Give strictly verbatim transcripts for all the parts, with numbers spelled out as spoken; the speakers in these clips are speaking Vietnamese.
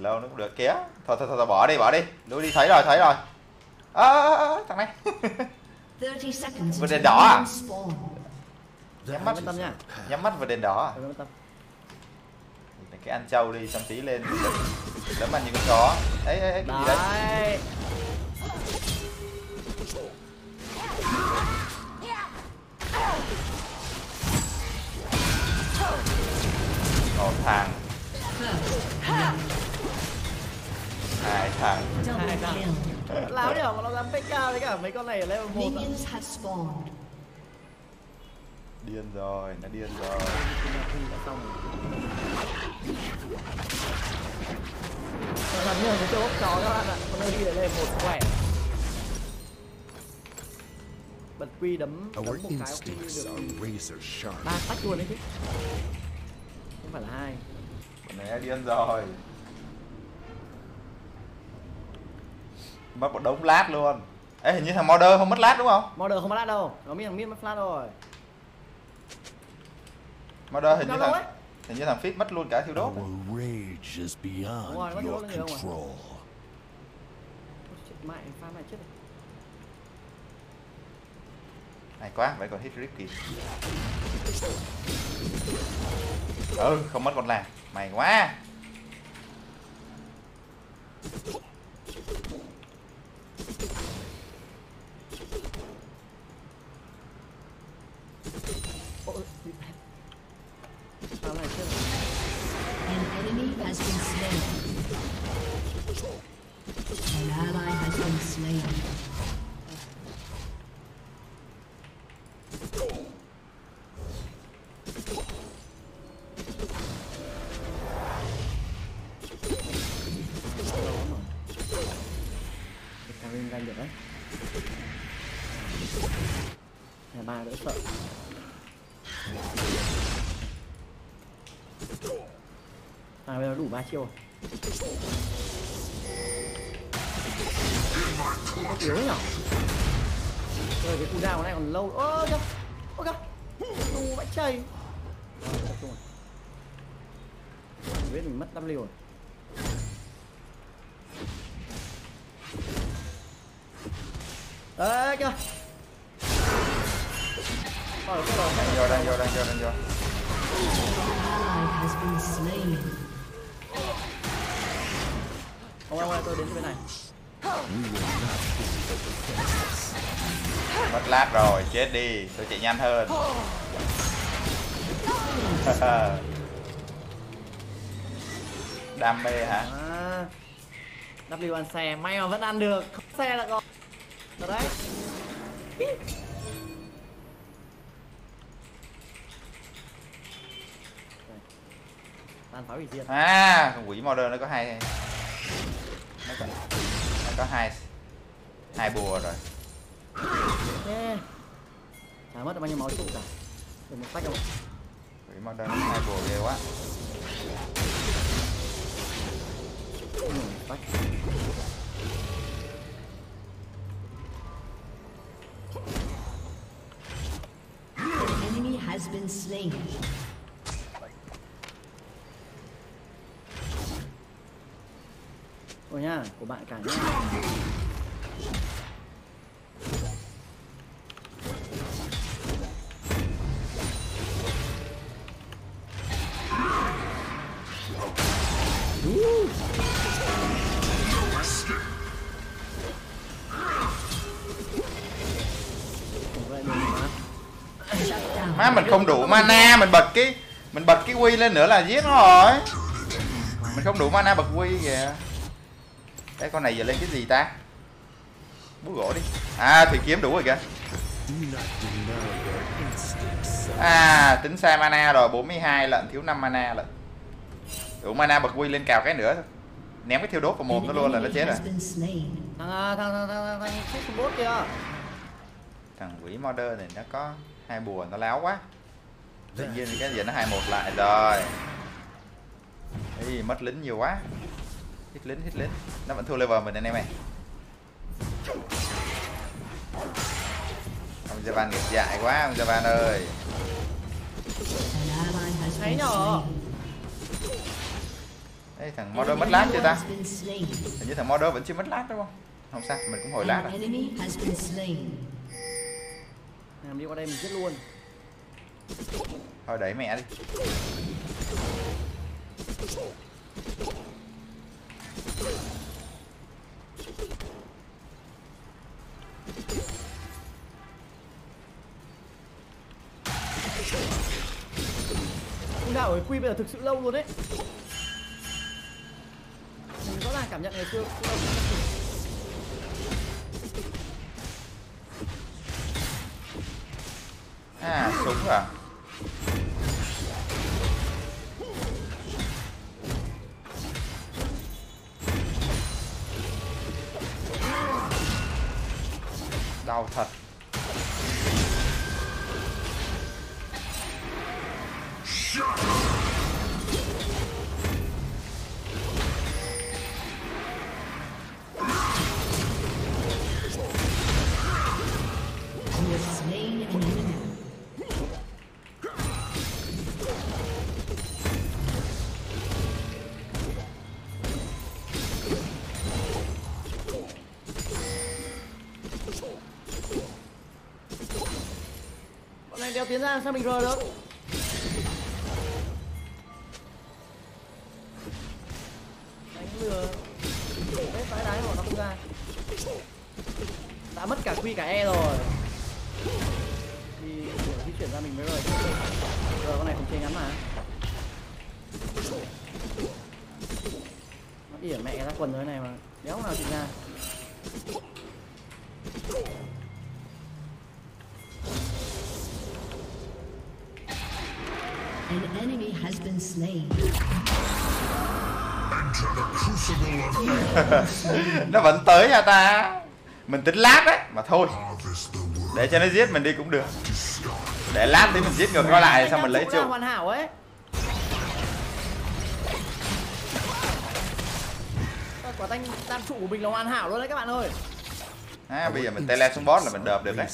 lâu nó cũng được kìa. Thôi thôi thôi bỏ đi bỏ đi, lui đi, thấy rồi thấy rồi. À, à, à, thằng này. Vượt đèn đỏ à? Nhắm mắt tâm nha. Nhắm mắt vào đèn đỏ à? Cái ăn trâu đi xong tí lên đấm ăn như con chó. Ấy ấy ấy cái gì đấy? Một thằng, hai thằng, hai thằng. Láo nhở mà nó dám pê ca với cả mấy con này ở level một. Điên rồi, nó điên rồi. Làm như là cái chỗ chó các bạn ạ, con này đi để level một khỏe. Bật quy đấm đấm một cái được ba tách luôn đấy chứ, không phải là hai. Con này điên rồi, mất một đống lát luôn. Ê, hình như thằng Modder không mất lát đúng không? Modder không mất lát đâu, nó biết thằng Mid mất lát rồi. Modder hình như thằng hình như thằng Fit mất luôn cả thiêu đốt. Đúng rồi, mất thiêu đốt nhiều không à? Chết mẹ, pha này chết rồi. Hay quá, vậy còn hit rip kịp. Ừ, không mất con làng. Mày quá. Pha này chết rồi. An enemy has been slain. An ally has been slain. Ganh được đấy. Nhà ba đỡ sợ. À bây giờ đủ ba chiêu rồi. Có yếu nhở. Rồi cái cooldown này còn lâu. Ơ kìa. Ơ kìa. Đủ vãi chày. Biết mình mất W rồi. Ê kìa. Đang vô, đang vô, đang vô, đang vô. Không không ơi, tôi đến bên này. Mất lát rồi, chết đi, tôi chạy nhanh hơn. Đam mê hả? À, W ăn xe, may mà vẫn ăn được, không xe là còn. Rồi đấy. Tàn phá hủy diệt. À, con quỷ Modder nó có hai nó có, nó có hai hai bùa rồi. Yeah. Chả mất được bao nhiêu máu trụ cả. Được một tách không? Quỷ Modder nó có hai bùa ghê quá. Tách. An enemy has been slain. Rồi nha, của bạn cả nhá. Má mình không đủ mana, mình bật cái mình bật cái quy lên nữa là giết nó rồi. Mình không đủ mana bật quy kìa. Cái con này giờ lên cái gì ta? Búa gỗ đi. À, thủy kiếm đủ rồi kìa. À, tính sai mana rồi, bốn mươi hai lận, thiếu năm mana lận. Đủ mana bật quy lên cào cái nữa thôi. Ném cái thiêu đốt vào mồm nó luôn là nó chết rồi. Thằng thằng thằng thằng thằng thằng bot kìa. Thằng quỷ Modder này nó có hai bùa, nó láo quá. Tự nhiên cái giờ nó hai một lại rồi. Ê, mất lính nhiều quá. Hít lính, hít lính. Nó vẫn thua level mình anh em ơi. Ông Javan nghiệp dại quá ông Javan ơi. Thấy nhở. Ê, thằng Mordor mất lát chưa ta? has been slain. Hình như thằng Mordor vẫn chưa mất lát đúng không? Không sao, mình cũng hồi lát An rồi. enemy has been slain. Làm đi qua đây mình giết luôn. Thôi đẩy mẹ đi. Ông đạo ở quy bây giờ thực sự lâu luôn đấy. Mình rõ ràng cảm nhận ngày xưa lâu. À, súng à? Đau thật. You have slain an enemy. Bọn này đeo tiến ra sao mình rờ được? Đánh lừa. Đấy, tái đái bọn nó không ra. Đã mất cả quy cả E rồi. Thì kiểu di chuyển ra mình mới rồi. Rồi con này không chế ngắn mà. Nó ỉa mẹ ra quần rồi này mà. Đéo nào chịu ra. An enemy has been slain. Nó vẫn tới nha ta. Mình tính lát đấy mà thôi. Để cho nó giết mình đi cũng được. Để lát tí mình giết ngược nó lại xong mình lấy trụ. Hoàn hảo ấy. Quả tanh tam trụ của mình là hoàn hảo luôn đấy các bạn ơi. À, bây giờ mình tele xuống boss là mình đợp được đấy.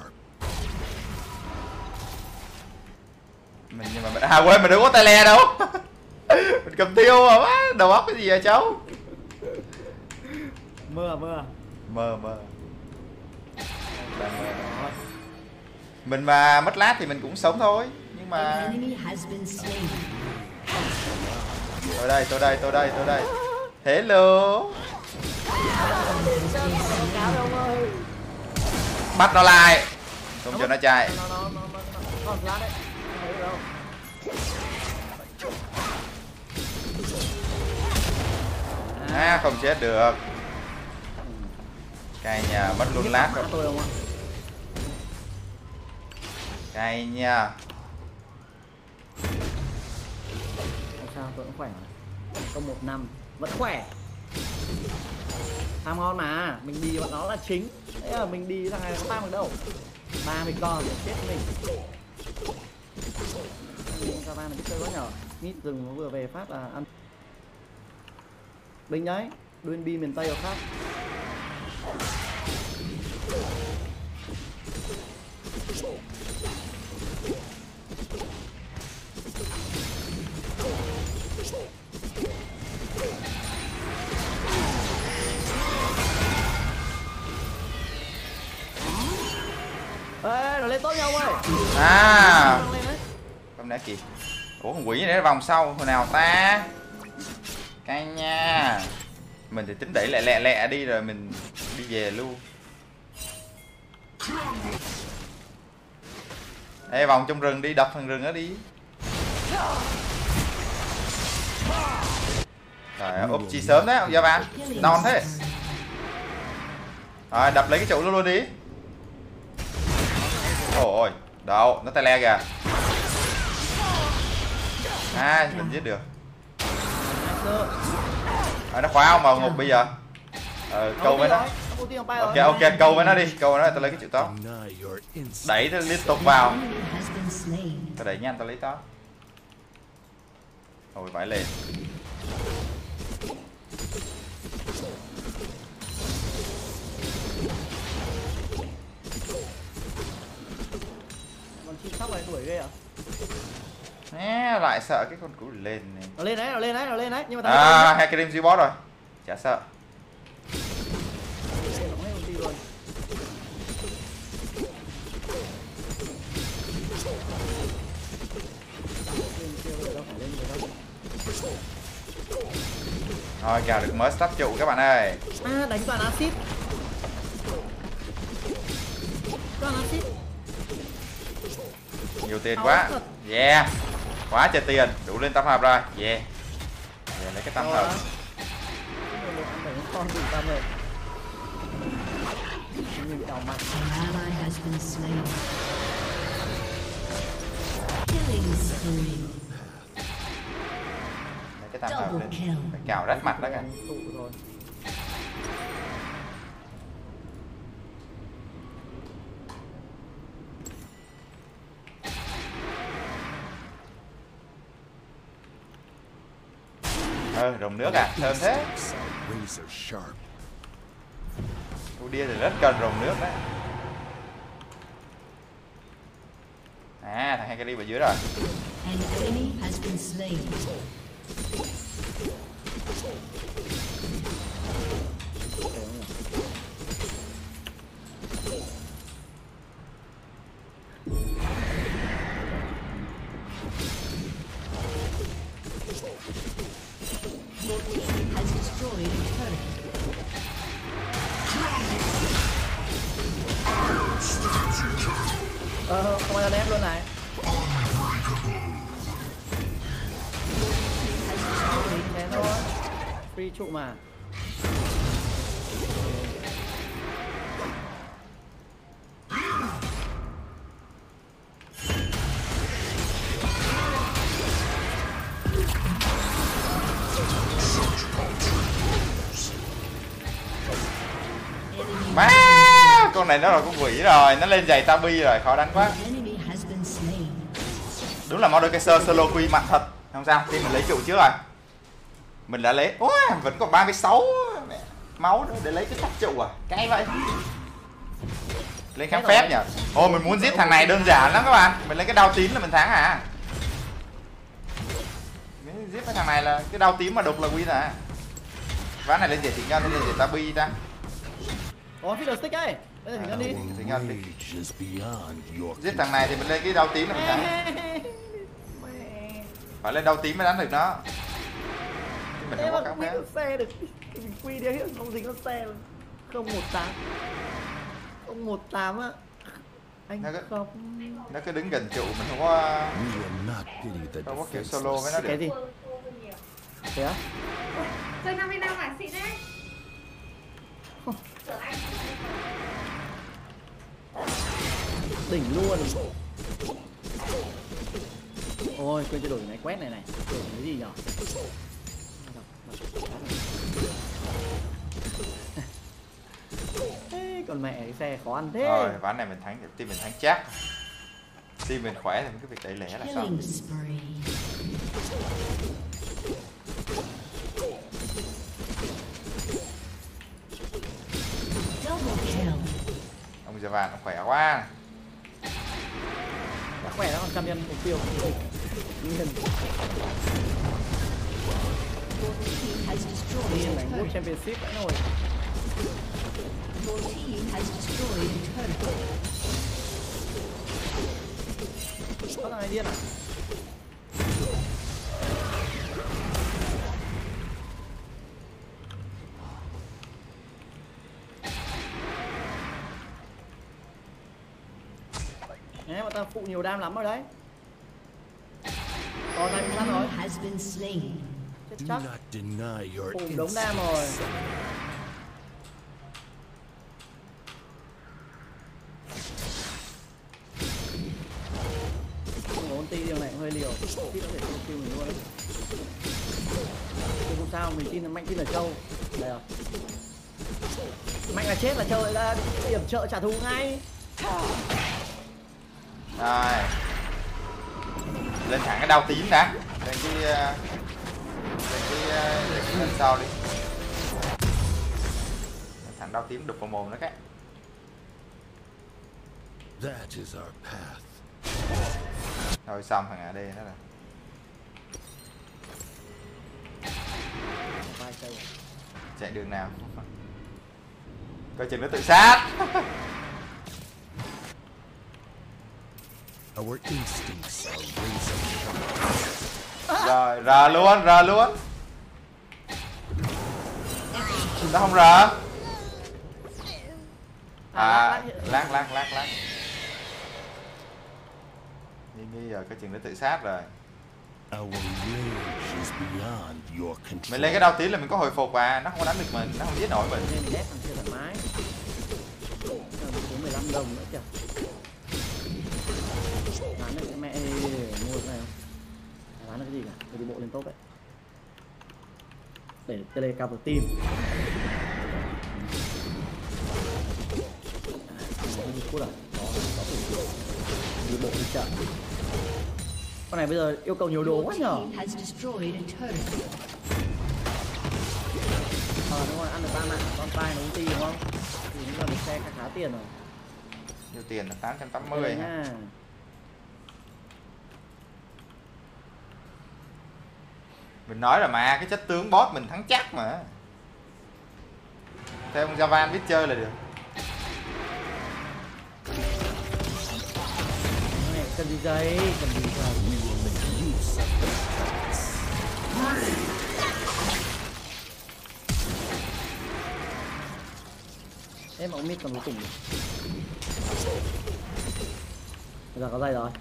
Mình nhưng mà mình à quên mình đâu có tele đâu. Mình cầm tiêu mà má, đầu óc cái gì vậy cháu? Mơ mơ. Mơ mơ. Đang mơ. Mình mà mất lát thì mình cũng sống thôi, nhưng An mà enemy has been slain. tôi đây, tôi đây, tôi đây, tôi đây. Hello. Bắt nó lại. Không cho nó chạy. Nó nó nó nó còn lát đấy. Không thấy được đâu. À, không chết được. Cay nhà mất luôn lát rồi. Tôi không ạ? Cay nha. Không sao, tôi cũng khỏe mà. Có một năm vẫn khỏe. Tham ngon mà, mình đi bọn nó là chính. Thế là mình đi thằng này có tham được đâu. Ba mình con để chết mình. Sao ba mình chơi quá nhở. Mít rừng nó vừa về phát là ăn. Bình đấy, đuyên bi miền Tây ở khác. Ê, nó lên tốt nhau ơi. À, không đã kịp. Ủa con quỷ này vòng sau hồi nào ta? Cay nha. Mình thì tính đẩy lẹ lẹ lẹ đi rồi mình đi về luôn. Ê, vòng trong rừng đi, đập thằng rừng đó đi. Trời, úp chi sớm đấy ông Gia Văn. Non thế. Rồi, đập lấy cái trụ luôn luôn đi. Ôi, đâu, nó tele kìa. À, mình giết được. À, nó khóa ông vào ngục bây giờ. Ờ, câu với nó. Ok, ok, câu với nó đi, câu với nó, tao lấy cái chữ to. Đẩy nó liên tục vào. Tao đẩy nhanh, tao lấy to. Rồi, phải lên. Con chim sóc này đuổi ghê à? Nè, lại sợ cái con cú lên này. Nó lên đấy, nó lên đấy, nó lên đấy. Nhưng mà À, hai cái đêm duy boss rồi. Chả sợ. nó hết ulti luôn. Rồi, kèo được mới stop trụ các bạn ơi. À, đánh toàn axit. Toàn axit. Nhiều tiền quá. Yeah. Quá trời tiền, đủ lên tập hợp rồi. Yeah. Giờ lấy cái tâm hợp. Ăn phải con gì tâm rồi. Mình bị đau mặt. An ally has been slain. Killing spree. Lấy cái tâm hợp Double lên. kill. Phải cào rách mặt đó kìa. Tụ rồi. Ờ, rồng nước à, thơm thế. Razor sharp. Udia thì rất cần rồng nước đấy. À, thằng hai cái đi vào dưới rồi. An enemy has been slain. Your team has destroyed a turret. Ờ, không ai ra ném luôn này. Ném thôi. Free trụ mà. Má, con này nó là con quỷ rồi, nó lên giày tabi rồi, khó đánh quá. An enemy has been slain. Đúng là Mordekaiser solo quy mạnh thật. Không sao, khi mình lấy trụ trước rồi. Mình đã lấy, ôi, vẫn còn ba mươi sáu mẹ, máu nữa để lấy cái cắt trụ à, cay vậy. Lên kháng phép nhỉ. Ồ, mình muốn giết thằng này đơn giản lắm các bạn. Mình lấy cái đao tím là mình thắng à. Mình giết cái thằng này là cái đao tím mà đục là win à. Ván này lên giải thủy ngân, lên giải tabi ta. Có fiddle stick ấy. Đây là thỉnh ngân đi. Thủy ngân đi. Rage is beyond your Giết thằng này thì mình lên cái đao tím là mình thắng. Phải lên đao tím mới đánh được nó. Chứ mình Thế không có mà kháng quy phép. được xe được. Mình quy đi hết không dính con xe luôn. Không một tám. Không một tám á. Anh Nó cứ- không. Nó cứ đứng gần trụ mình không có We will not pity the không có kiểu solo với nó defenseless. Cái được. gì? Thế á? Chơi năm mươi năm bản xịn đấy. Đỉnh luôn. Ôi, quên chưa đổi máy quét này này. Đổi cái gì nhở? Ê, còn mẹ cái xe khó ăn thế. Rồi, ván này mình thắng, team mình thắng chắc. Team mình khỏe thì mình cứ việc đẩy lẻ là xong. Killing spree. Double kill. Ông giờ vàng ông khỏe quá. Đã khỏe nó còn trăm nhân mục tiêu. Nguyên. Your team has destroyed Nguyên a đánh World turret. Championship đã rồi. Your team has destroyed a turret. Có thằng này điên à? Nè, bọn ta phụ nhiều đam lắm rồi đấy. Còn này mình ăn rồi. Enemy has been slain. Chết Do chắc. not deny your Phụ đống đam rồi. instinct. Không có ulti điều này cũng hơi liều. Ulti có thể kill mình luôn đấy. Nhưng không sao, mình tin là Mạnh tin là Châu. Đây rồi. Mạnh là chết là Châu lại ra điểm trợ trả thù ngay. Rồi. Lên thẳng cái đao tím đã. Lên cái uh, lên cái uh, cái lần sau đi. Lên thẳng đao tím đục vào mồm nó cái. That is our path. Rồi xong thằng a đê nó rồi. cây. Chạy đường nào? Coi chừng nó tự sát. Our instincts are razor sharp. Rồi, ra luôn, ra luôn. Nó không ra. À, lát, lát, lát, lát. Nghi nghi rồi, coi chừng nó tự sát rồi. Our rage is beyond your control. Mình lên cái đao tí là mình có hồi phục à, nó không có đánh được mình, nó không giết nổi mình. Nên mình ép thằng kia thoải mái. Có mười lăm đồng nữa kìa. Bán được cái mẹ ê, mua cái này không? Bán được cái gì cả, tôi đi bộ lên top đấy. Để tele cao vào tim. Phút à? Đó, có thể đi bộ đi chợ. Con này bây giờ yêu cầu nhiều đồ quá nhở. Ờ đúng rồi, ăn được ba mạng, con tai nó ulti đúng không? Thì nó được xe khá khá tiền rồi. Nhiêu tiền là tám trăm tám mươi ha. Mình nói rồi mà, cái chất tướng boss mình thắng chắc mà. Theo ông Javan biết chơi là được. Này, cần gì giấy, cần gì giấy. Em ông mít còn cuối cùng rồi. Bây giờ có dây rồi.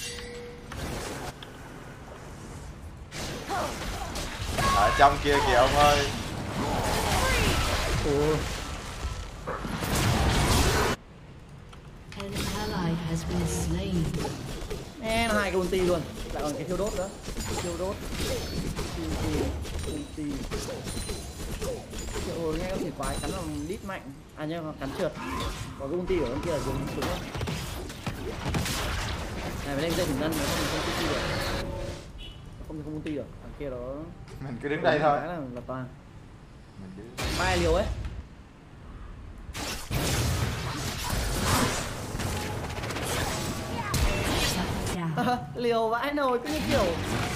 Ở trong kia kìa ông ơi. Ủa. An ally has been slain. Em hai cái ulti luôn, lại còn cái thiêu đốt nữa. Thiêu đốt. Ulti, ulti. Ồ, nghe có thể quái cắn làm đít mạnh. À nhưng mà cắn trượt. Có cái ulti ở bên kia là dùng đúng không? Này phải lên dây thủy ngân nếu không mình không ulti được. Không thì không ulti được. Thằng kia đó. Mình cứ đứng đây thôi. Là lập toàn. Mình cứ... Mai liều ấy. À, liều vãi nồi cứ như kiểu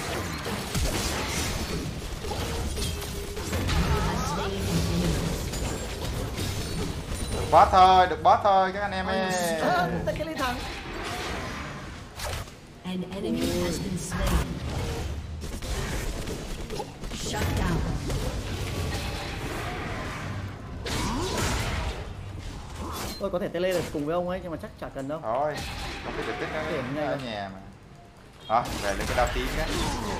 được boss thôi, được boss thôi các anh em ơi. à, cái lấy thằng. An enemy has been slain. Shut down. Tôi có thể tele được cùng với ông ấy nhưng mà chắc chả cần đâu. Thôi, không biết được tích nó Điểm ở ngay nhà mà. Đó, về lên cái đao tím cái.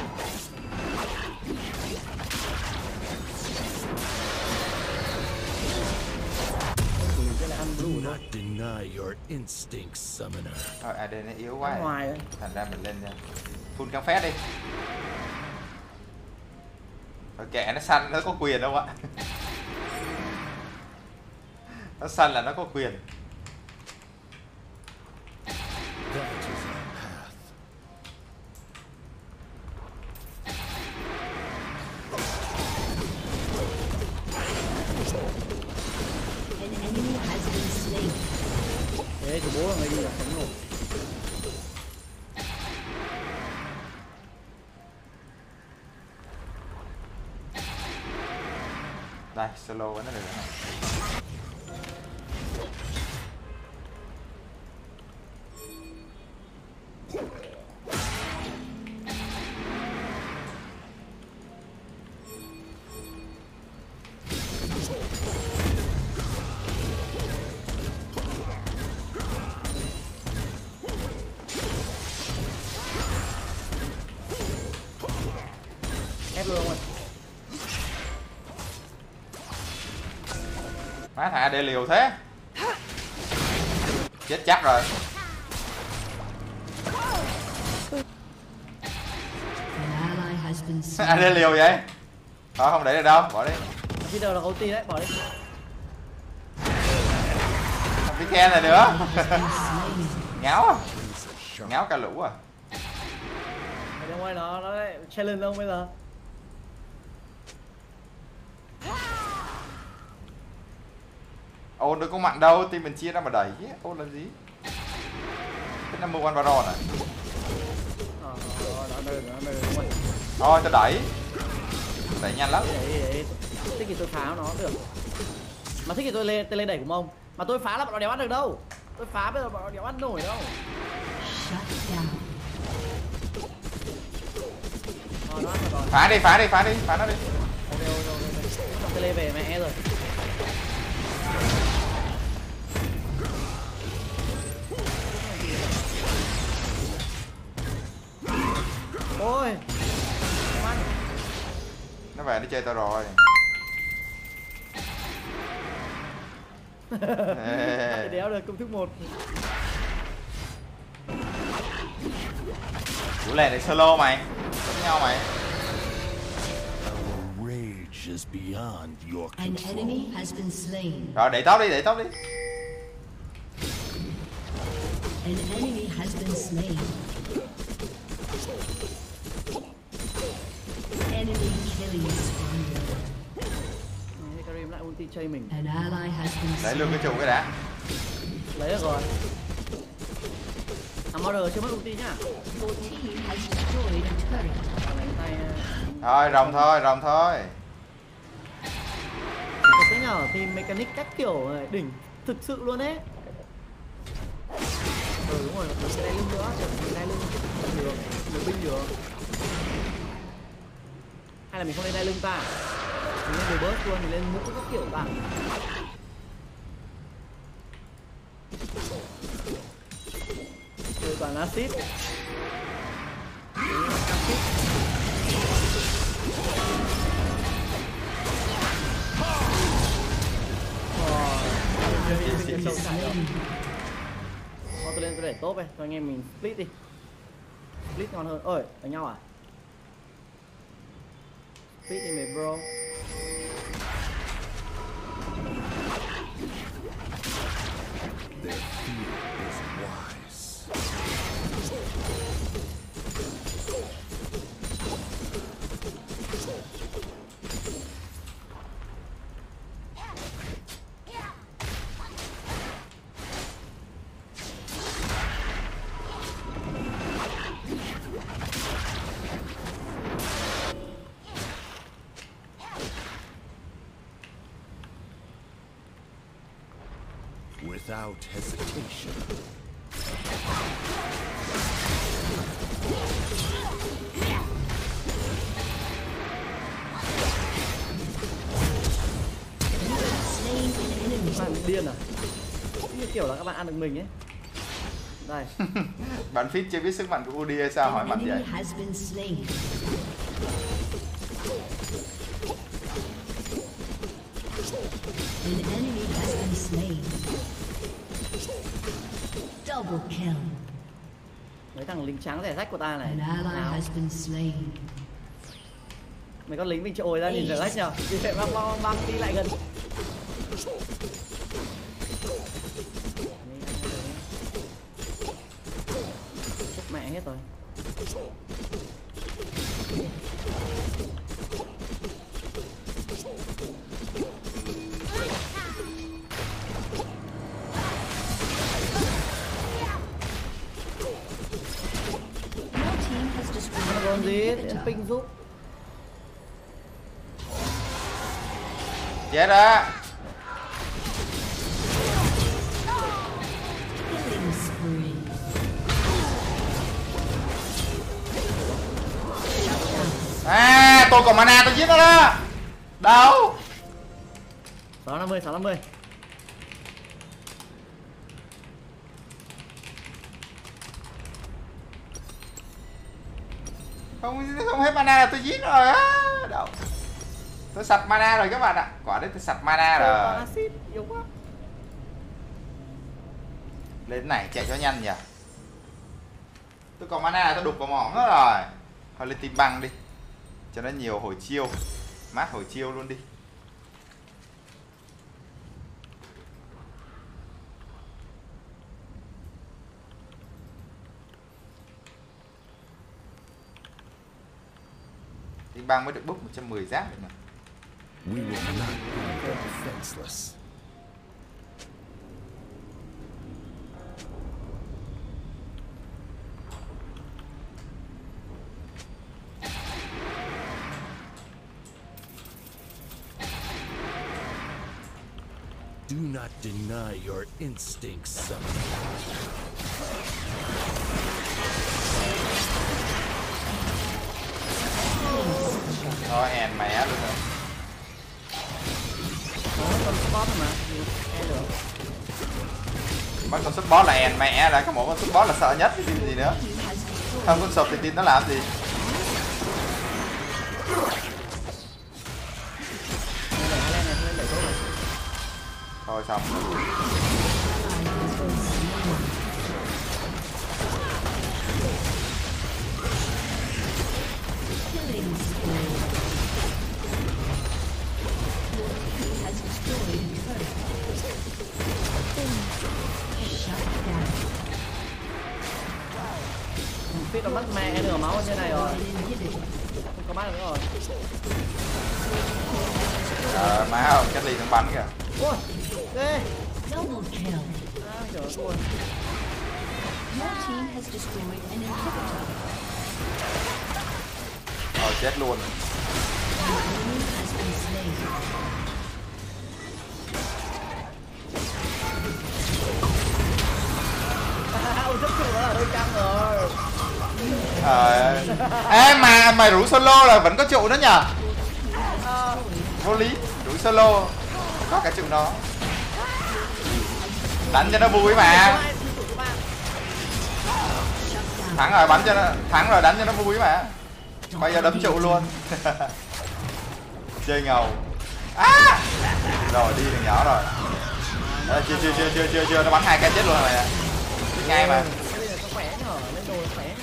Do not deny your instincts, summoner. Rồi, a đê nó yếu quá. Ngoài Rồi. ấy. Thành ra mình lên nha. Full cam phép đi. Rồi kệ nó xanh nó có quyền đâu ạ. Nó xanh là nó có quyền. That is our path. An enemy has been slain. Thế thì bố là người đi là sống nổi. Đây, solo nó được rồi. Ép luôn rồi. Má thả để liều thế. Chết chắc rồi. An ally has been slain. Ai để liều vậy? Thôi không để được đâu, bỏ đi. Bây giờ là ulti đấy, bỏ đi. Không biết khen này nữa. Has been slain. Ngáo à. Razor sharp. Ngáo cả lũ à. Mày đâu ơi nó nó đấy challenge ông bây giờ. Ôn đâu có mạnh đâu, team mình chia ra mà đẩy. Ôn làm gì? Cái number one baron à? Ờ, đó, đó, đó, đó, đúng rồi. Thôi tao đẩy. Đẩy nhanh lắm. Đấy, đấy, thích thì tôi phá nó được. Mà thích thì tôi lên tôi lên đẩy cùng ông. Mà tôi phá là bọn nó đéo ăn được đâu. Tôi phá bây giờ bọn nó đéo ăn nổi đâu. Shut down. Rồi, nó ăn được rồi. Phá đi, phá đi, phá đi, phá nó đi. Ok, ok, ok. Xong tôi lên về mẹ rồi. Ôi. Không ăn. Nó về nó chơi tao rồi. Ê. Đéo được công thức một. Chủ lẻ này solo mày. Với nhau mày. Our rage is beyond your An control. enemy has been slain. Rồi để tóc đi, để tóc đi. An enemy has been slain. Enemy killing spree. Karim lại ulti chơi mình. An ally has been Lấy slain. luôn cái chủ cái đã. Lấy được rồi. Thằng Mother chưa mất ulti nhá. Your team has destroyed a turret. Đánh tay. Thôi, rồng thôi, rồng thôi. Thật thế nhở, thì mechanic các kiểu này đỉnh thực sự luôn đấy. Ừ đúng rồi, mình sẽ đai lưng nữa, mình đai lưng được, mình binh được. Hay là mình không lên đai lưng ta? Mình lên đồ bớt luôn, mình lên mũ các kiểu ta. Rồi toàn acid. Thôi tôi lên tôi để tốt đây, cho anh em mình split đi. Split ngon hơn. Ơi, đánh nhau à? Split đi mày bro. Their fear is wise. Without hesitation. Slain an enemy. Các bạn bị điên à? Như kiểu là các bạn ăn được mình ấy. Đây. Bạn Fit chưa biết sức mạnh của Udi hay sao hỏi An mạnh vậy? enemy has been slain. An enemy has been slain. Double kill. Mấy thằng lính trắng rẻ rách của ta này. An ally Nào. has been slain. Mấy con lính mình trội ra nhìn rẻ rách nhờ. Đi lại băng băng băng đi lại gần. Chết mẹ hết rồi. Your team has destroyed Còn an gì? inhibitor. Ping giúp. Chết đó. Killing spree. À, tôi còn mana tôi giết nó đó. Đâu? sáu năm mươi, sáu năm mươi. Không không hết mana là tôi giết rồi á. Đâu? Tôi sạch mana rồi các bạn ạ. Quả đấy tôi sạch mana rồi. Acid yếu quá. Lên này chạy cho nhanh nhỉ. Tôi còn mana là tôi đục vào mỏng hết rồi. Thôi lên tim băng đi. Cho nó nhiều hồi chiêu. Mát hồi chiêu luôn đi. Tim băng mới được búp một trăm mười giáp được mà. We will not be defenseless. Do not deny your instincts, son. Thôi hèn mẹ luôn rồi. Có con spot mà e được. Mấy con support là hèn mẹ là có một con support là sợ nhất cái team gì nữa. Không con sụp thì team nó làm gì. Thôi xong. Killing spree. Your team has destroyed a turret. Shut down. Biết con mắt mẹ nửa máu ở trên này rồi. Không có mắt nữa rồi. Ờ má không, cái gì thằng bắn kìa. Ôi, ghê. Double kill. À, trời ơi, thua. Your team has destroyed an inhibitor. Ờ chết luôn. An enemy has been slain. Ôi, rất chủ đó là đôi căng rồi. Ờ. Ê mà mày rủ solo là vẫn có trụ nữa nhờ. À, Vô lý, rủ solo có cả trụ nó. Đánh cho nó vui mà. Thắng rồi bắn cho nó, thắng rồi đánh cho nó vui mà. Bây giờ đấm trụ luôn. Chơi ngầu. À! Rồi đi thằng nhỏ rồi. À, chưa chưa chưa chưa chưa chưa nó bắn hai cái chết luôn rồi. Chết ngay mà. Bây giờ nó khỏe nhở, lên đồ nó khỏe nhở.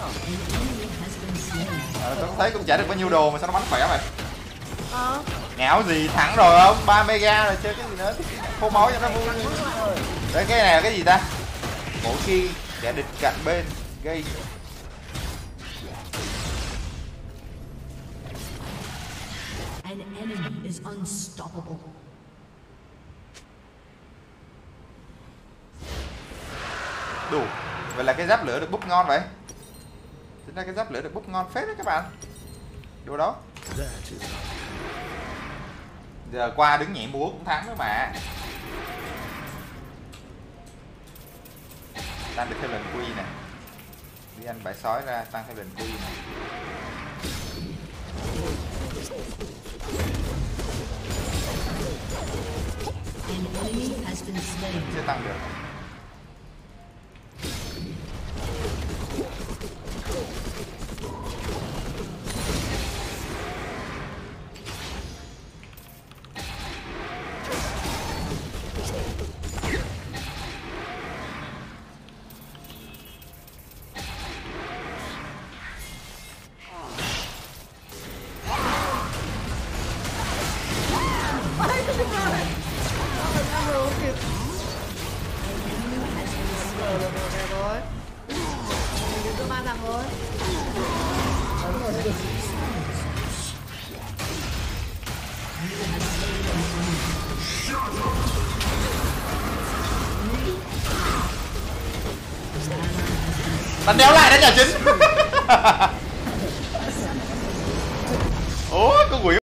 À, tôi thấy cũng chả được bao nhiêu đồ mà sao nó bắn khỏe mày. Ờ. Ngáo gì, thắng rồi không? ba mega rồi chơi cái gì nữa. Khô máu cho nó vui. Đấy cái này là cái gì ta? Mỗi khi kẻ địch cạnh bên gây An enemy is unstoppable. đủ. Vậy là cái giáp lửa được búp ngon vậy. Tính ra cái giáp lửa được búp ngon phết đấy các bạn. Đồ đó. Giờ qua đứng nhảy múa cũng thắng nữa mà. Tăng được thêm lần quy nè. Đi ăn bãi sói ra tăng thêm lần quy nè. An enemy has been slain. Chưa tăng được. Đánh đéo lại đến nhà chính. Ủa con quỷ